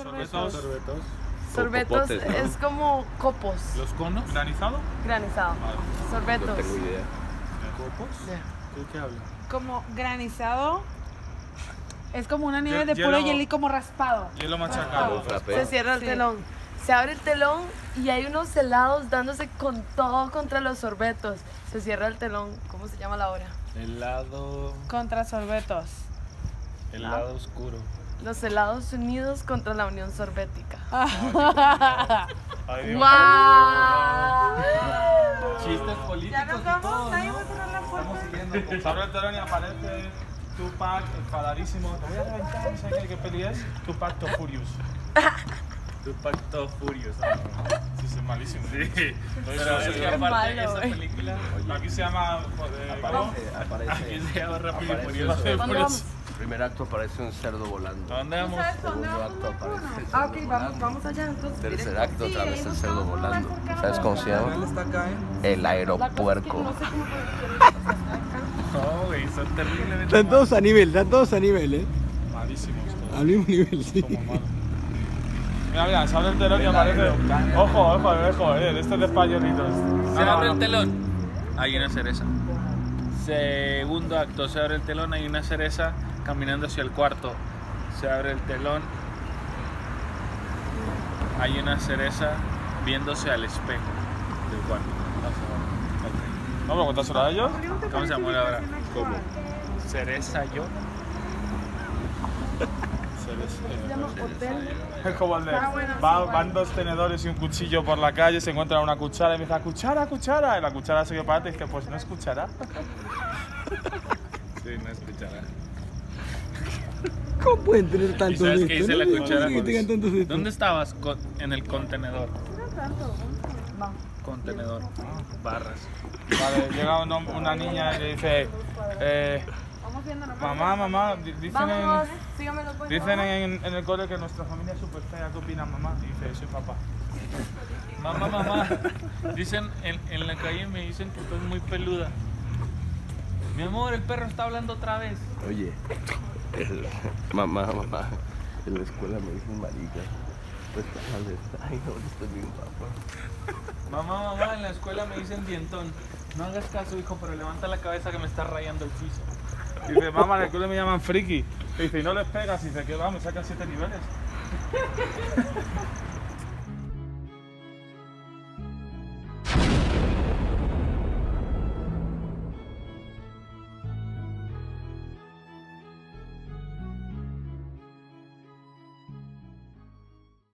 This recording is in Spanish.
Sorbetos. Sorbetos Popotes, ¿no? es como copos. ¿Los conos? ¿Granizado? Granizado. No Sorbetos. tengo idea. ¿Copos? ¿Qué habla? Como granizado. Es como una nieve de Hielo- puro hielo como raspado. Hielo machacado. Un frappé. Se cierra el Sí. telón. Se abre el telón y hay unos helados dándose con todo contra los sorbetos. Se cierra el telón. ¿Cómo se llama la hora? Helado. Contra sorbetos. Helado oscuro. Los helados unidos contra la Unión Sorbética. Ay, Dios. ¡Guau! Chistes políticos. Ya nos vamos, nadie va a cerrar la puerta. Estamos siguiendo. Se abre el telón y aparece Tupac, enfadadísimo. Te voy a reventar, no sé qué peli es. Tupac to Furious. Tupac to Furious. Sí, es malísimo. Sí, pero Pero es que Qué aparte malo, esa güey. película, Aquí se llama. aquí se llama Rápido y Aparece Furioso. eso. ¿Dónde vamos? El primer acto aparece un cerdo volando. ¿A dónde vamos? ¿Sabes dónde Segundo vamos? acto aparece el cerdo Ah, ok, volando. vamos allá entonces. Tercer acto otra vez el cerdo volando. cercano. ¿Sabes cómo se llama? está acá, El La cosa es que aeropuerco. no sé cómo No, güey, son terriblemente Están todos a nivel, Malísimos todos. Al mismo nivel, sí. Como malos. Mira, mira, se abre el telón y aparece. Ojo, este es de payolitos. Se abre el telón, hay una cereza. Segundo acto, se abre el telón, hay una cereza caminando hacia el cuarto. Se abre el telón, hay una cereza viéndose al espejo del cuarto. ¿No me contárselo a ellos? ¿Cómo se llama ahora? ¿Cómo? Cereza yo. se llama hotel. Es como el de. Van dos tenedores y un cuchillo por la calle, se encuentran una cuchara y me dice, cuchara, cuchara. Y la cuchara se que para y dice, pues no es cuchara. Sí, no escuchará. ¿Cómo pueden tener ¿Y tantos sabes de qué estos? dice la No sé cuchara? que tengan tantos de estos. ¿Dónde estabas? En el contenedor. Contenedor. Barras. Vale, llega una niña y le dice, Vamos viendo nomás. mamá, dicen Vamos, sígamelo pues. Dicen en el cole que nuestra familia es súper fea. ¿Qué opinas, mamá? Y dice, soy papá. Mamá. Dicen en la calle me dicen que estoy muy peluda. Mi amor, el perro está hablando otra vez. Oye, mamá, en la escuela me dicen marica. Pues ay, no, estoy bien papá. Mamá, en la escuela me dicen dientón. No hagas caso, hijo, pero levanta la cabeza que me está rayando el piso. Dice, mamá, en el cole me llaman friki. Y dice, y no les pegas. Y dice, ¿qué va? Me sacan 7 niveles.